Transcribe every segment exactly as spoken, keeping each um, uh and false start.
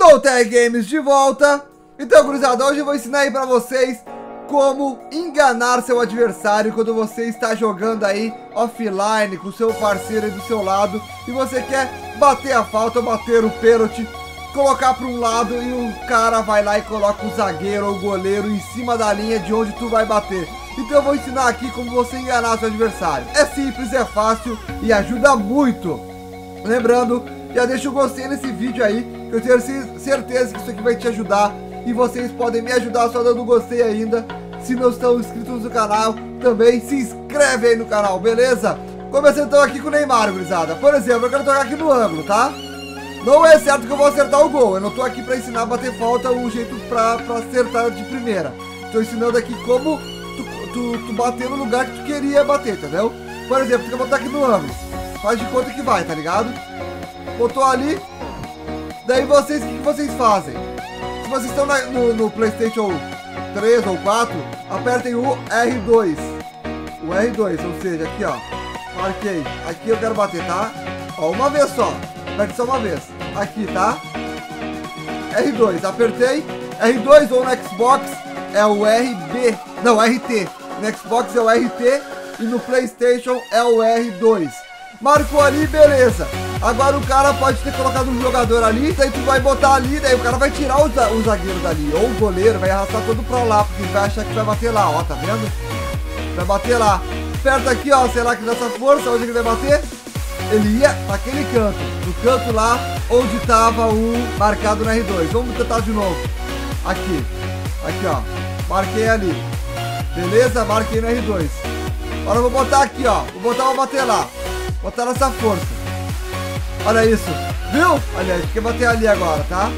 Voltei Games de volta. Então, gurizada, hoje eu vou ensinar aí pra vocês como enganar seu adversário quando você está jogando aí offline com seu parceiro aí do seu lado e você quer bater a falta, bater o pênalti, colocar para um lado e o cara vai lá e coloca o zagueiro ou o goleiro em cima da linha de onde tu vai bater. Então eu vou ensinar aqui como você enganar seu adversário. É simples, é fácil e ajuda muito. Lembrando, já deixa o gostei nesse vídeo aí, que eu tenho certeza que isso aqui vai te ajudar. E vocês podem me ajudar só dando gostei ainda. Se não estão inscritos no canal, também se inscreve aí no canal, beleza? Começando então aqui com o Neymar, gurizada. Por exemplo, eu quero tocar aqui no ângulo, tá? Não é certo que eu vou acertar o gol. Eu não tô aqui pra ensinar a bater falta, um jeito pra, pra acertar de primeira. Tô ensinando aqui como tu, tu, tu bater no lugar que tu queria bater, entendeu? Por exemplo, eu vou botar aqui no ângulo. Faz de conta que vai, tá ligado? Botou ali. Daí vocês, o que, que vocês fazem? Se vocês estão na, no, no PlayStation três ou quatro, apertem o R dois. O R dois, ou seja, aqui ó. Marquei. Aqui eu quero bater, tá? Ó, uma vez só. Aperte só uma vez. Aqui, tá? R dois, apertei. R dois ou no Xbox é o R B. Não, R T. No Xbox é o R T e no PlayStation é o R dois. Marcou ali, beleza. Agora o cara pode ter colocado um jogador ali, daí tu vai botar ali, daí o cara vai tirar o, o zagueiro dali, ou o goleiro, vai arrastar todo pra lá, porque vai achar que vai bater lá, ó, tá vendo? Vai bater lá. Aperta aqui, ó, será que dessa força, onde ele vai bater? Ele ia naquele canto, no canto lá, onde tava o marcado no R dois. Vamos tentar de novo. Aqui, aqui, ó, marquei ali. Beleza? Marquei no R dois. Agora eu vou botar aqui, ó, vou botar pra bater lá. Botar nessa força. Olha isso, viu? Olha, a gente quer bater ali agora, tá?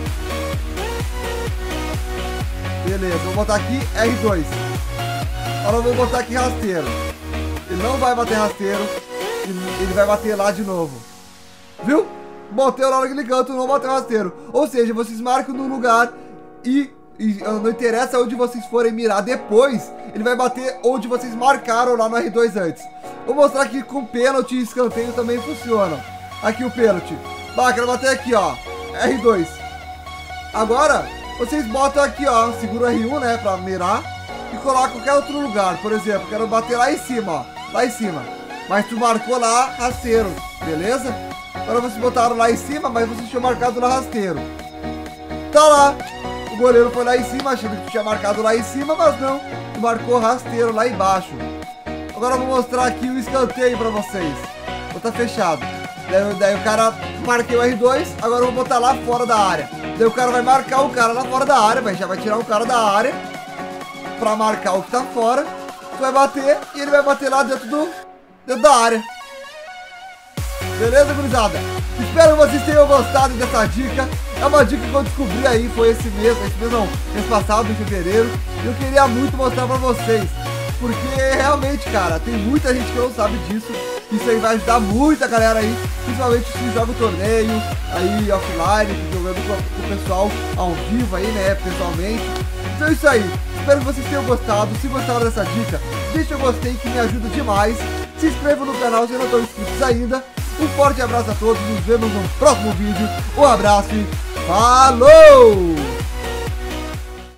Beleza, vou botar aqui R dois. Agora eu vou botar aqui rasteiro. Ele não vai bater rasteiro, ele vai bater lá de novo. Viu? Botei lá naquele canto, não bateu rasteiro. Ou seja, vocês marcam no lugar e, e não interessa onde vocês forem mirar depois, ele vai bater onde vocês marcaram lá no R dois antes. Vou mostrar que com pênalti e escanteio também funcionam. Aqui o pênalti. Bah, quero bater aqui, ó. R dois. Agora, vocês botam aqui, ó. Segura o R um, né, pra mirar. E coloca qualquer outro lugar. Por exemplo, quero bater lá em cima, ó. Lá em cima. Mas tu marcou lá rasteiro, beleza? Agora vocês botaram lá em cima, mas vocês tinham marcado lá rasteiro. Tá lá. O goleiro foi lá em cima, achando que tu tinha marcado lá em cima, mas não. Tu marcou rasteiro lá embaixo. Agora eu vou mostrar aqui o escanteio pra vocês. Vou tá fechado. Daí, daí o cara, marquei o R dois, agora eu vou botar lá fora da área. Daí o cara vai marcar o cara lá fora da área, vai, já vai tirar o cara da área pra marcar o que tá fora. Tu vai bater e ele vai bater lá dentro, do, dentro da área. Beleza, gurizada? Espero que vocês tenham gostado dessa dica. É uma dica que eu descobri aí, foi esse mês, esse mês não, mês passado, em fevereiro. E eu queria muito mostrar pra vocês. Porque realmente, cara, tem muita gente que não sabe disso. Isso aí vai ajudar muita galera aí, principalmente se joga o torneio aí offline, jogando com o pessoal ao vivo aí, né, pessoalmente. Então é isso aí. Espero que vocês tenham gostado. Se gostaram dessa dica, deixa o gostei que me ajuda demais. Se inscreva no canal se não estão inscritos ainda. Um forte abraço a todos. Nos vemos no próximo vídeo. Um abraço e falou!